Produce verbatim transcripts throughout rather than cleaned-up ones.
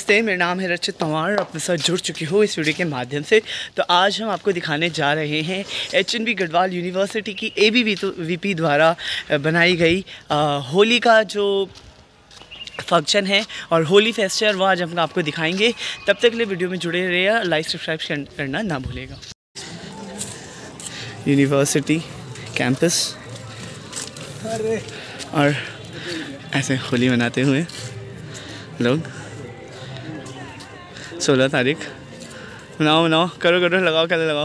नमस्ते, मेरा नाम है रचित पंवार। अपने साथ जुड़ चुकी हूँ इस वीडियो के माध्यम से। तो आज हम आपको दिखाने जा रहे हैं H N B Garhwal university की ए बी वी पी द्वारा बनाई गई आ, होली का जो फंक्शन है और होली फेस्टिवल, वो आज हम आपको दिखाएंगे। तब तक के लिए वीडियो में जुड़े रहिए, लाइक सब्सक्राइब करना ना भूलेगा। यूनिवर्सिटी कैंपस और ऐसे होली मनाते हुए लोग। सोलह तारीख मनाओ मनाओ, करो करो, लगाओ कलर लगाओ।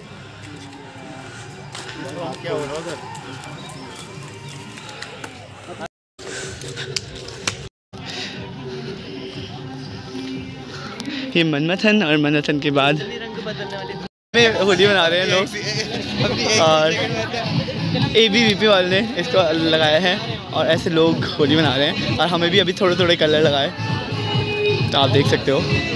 ये मनमथन और मनमथन के बाद होली मना रहे हैं लोग और ए बी वी पी वाले ने इसको लगाया है और ऐसे लोग होली मना रहे हैं और हमें भी अभी थोड़े थोड़े कलर लगाए, तो आप देख सकते हो।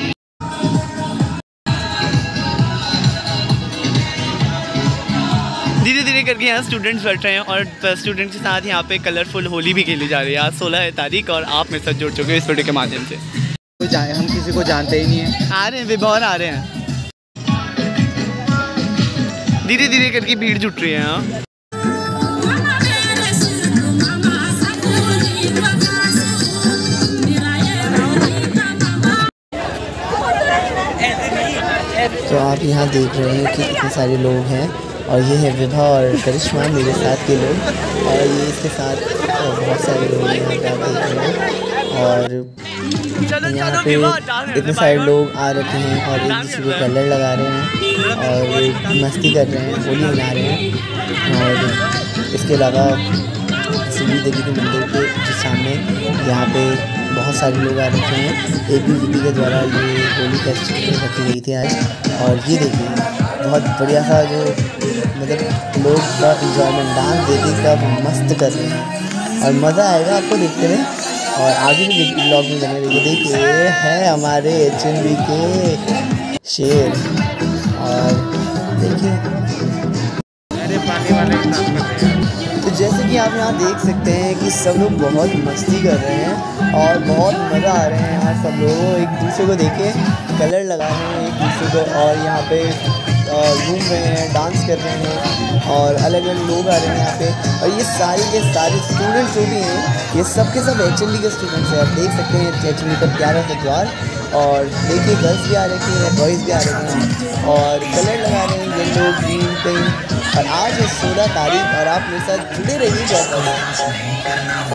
धीरे धीरे करके यहाँ स्टूडेंट्स बैठ रहे हैं और स्टूडेंट के साथ यहाँ पे कलरफुल होली भी खेली जा रही है। आज सोलह तारीख और आप मेरे साथ जुड़ चुके हैं इस वीडियो के माध्यम से। हम किसी को जानते ही नहीं है। आ रहे हैं, विभोर आ रहे हैं। धीरे धीरे करके भीड़ जुट रही है यहाँ। तो आप यहाँ देख रहे हैं कि इतने सारे लोग हैं और ये है विभा और करिश्मा मेरे साथ के लोग, और ये इसके साथ बहुत सारे लोग यहाँ पे आप देख रहे हैं। और यहाँ पे इतने सारे लोग आ रखे हैं और एक दूसरे को कलर लगा रहे हैं और मस्ती कर रहे हैं, होली मना रहे हैं। और इसके अलावा शिवजी देवी के मंदिर के सामने यहाँ पे बहुत सारे लोग आ रखे हैं। ए बी वी पी के द्वारा ये होली फेस्टिवल रखी गई थी आज। और ये देखिए बहुत बढ़िया सा जो मतलब लोग का इंजॉयमेंट, डांस देखिए कब मस्त कर रहे हैं और मज़ा आएगा आपको देखते रहें। और आगे भी ब्लॉग में बने रहिए। देखिए ये है हमारे एच एन बी के शेर, और देखिए तो जैसे कि आप यहाँ देख सकते हैं कि सब लोग बहुत मस्ती कर रहे हैं और बहुत मज़ा आ रहे हैं यार। सब लोग एक दूसरे को देखे कलर लगा रहे हैं एक दूसरे को, और यहाँ पे घूम रहे हैं, डांस कर रहे हैं और अलग अलग लोग आ रहे हैं यहाँ पे। और ये सारे के सारे स्टूडेंट्स जो भी हैं ये सब के सब एच एन बी के स्टूडेंट्स हैं। आप देख सकते हैं एच एन बी का प्यारा सा द्वार। और देखिए गर्ल्स भी आ रही हैं, बॉयज़ भी आ रहे हैं और कलर लगा रहे हैं येलो ग्रीन पिंक। और आज है सोलह तारीख और आप मेरे साथ जुड़े रहिए जाता है।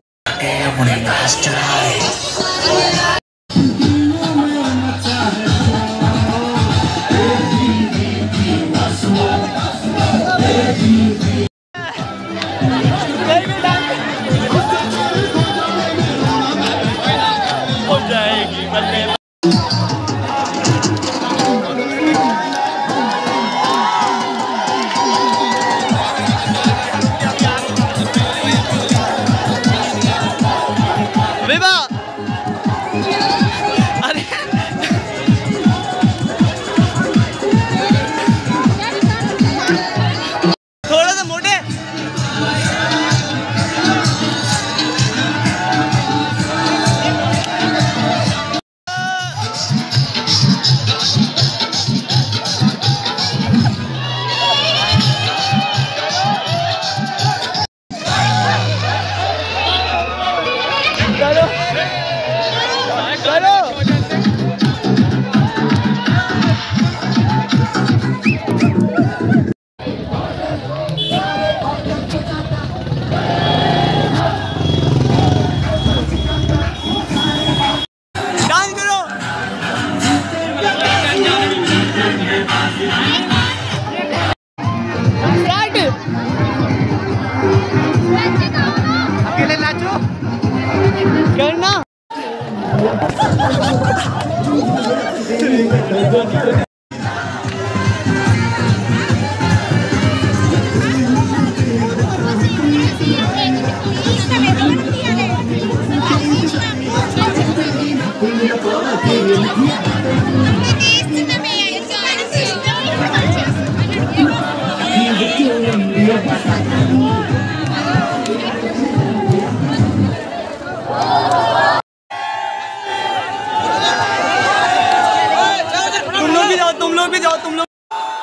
अकेले नाचो करना। लोग भी जाओ, तुम लोग।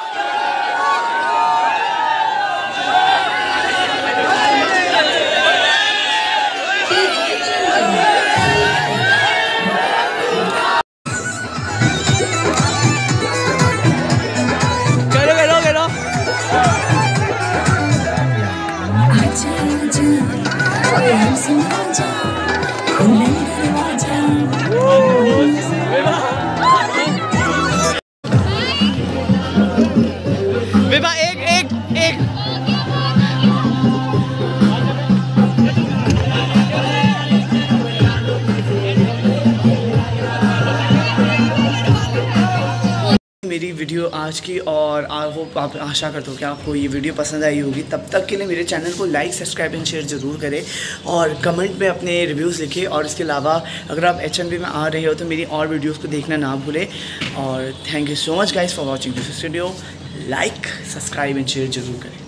विभा एक एक एक मेरी वीडियो आज की, और आई होप आप आशा करता हूँ कि आपको ये वीडियो पसंद आई होगी। तब तक के लिए मेरे चैनल को लाइक, सब्सक्राइब एंड शेयर ज़रूर करें और कमेंट में अपने रिव्यूज़ लिखें। और इसके अलावा अगर आप एच एन बी में आ रहे हो तो मेरी और वीडियोस को देखना ना भूलें। और thank you so much guys for watching this video. Like, subscribe and share ज़रूर करें।